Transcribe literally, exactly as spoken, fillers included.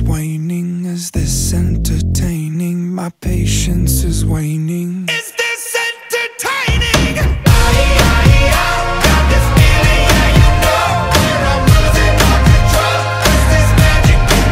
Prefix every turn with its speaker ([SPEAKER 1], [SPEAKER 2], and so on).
[SPEAKER 1] waning? Is this entertaining? My patience is waning.